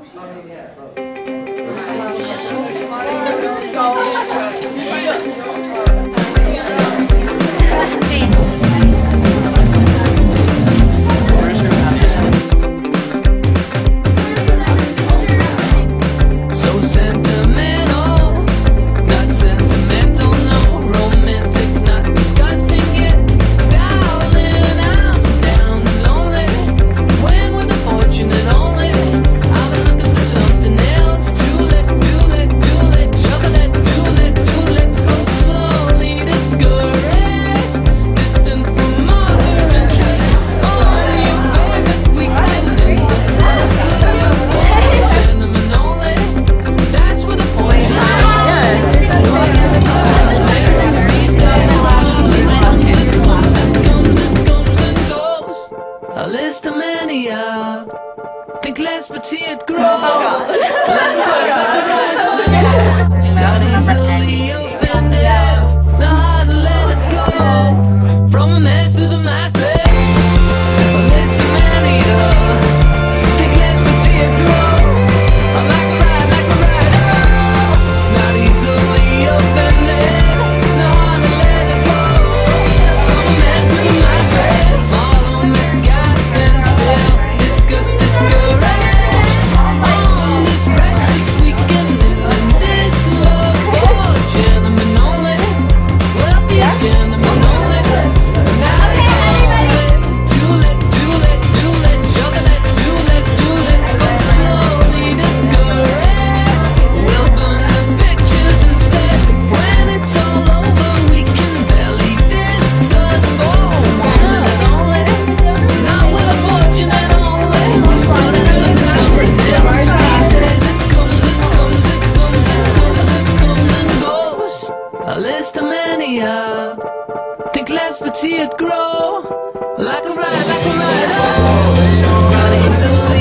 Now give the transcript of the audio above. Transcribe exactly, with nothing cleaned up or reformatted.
Think less but see it grow. Let it go, not easily offended. Know how to let it go. From a mess to the masses. A list of mania. Think less but see it grow. I'm like a ride, like a rider. Not easily offended. Know how to let it go. From a mess to the masses. Follow misguided, stand still. Discuss, discourage. On this precious weekend, listen, this love for gentlemen only. Wealthy gentlemen only. Now it's only. Do let, do let, do let, chocolate, do let, do let. Go slowly, discourage. We'll burn the pictures instead. When it's all over, we can barely discuss. For woman and only. Not with a fortune and only. A list of mania. Think less but see it grow. Like a ride, like a rider. Not easily